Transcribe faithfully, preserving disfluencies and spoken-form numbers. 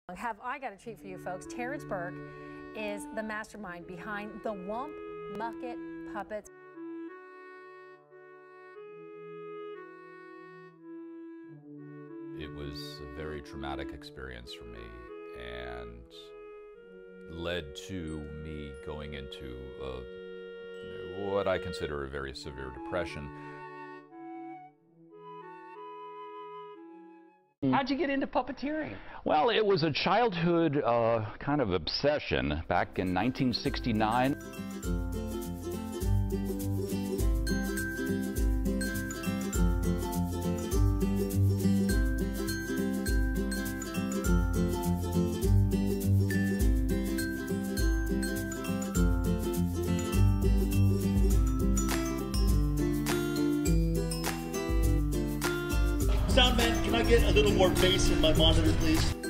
Have I got a treat for you folks. Terrence Burke is the mastermind behind the Wump Mucket Puppets. It was a very traumatic experience for me and led to me going into a, what I consider a very severe depression. How'd you get into puppeteering? Well, it was a childhood uh, kind of obsession back in nineteen sixty-nine. Soundman, can I get a little more bass in my monitor, please?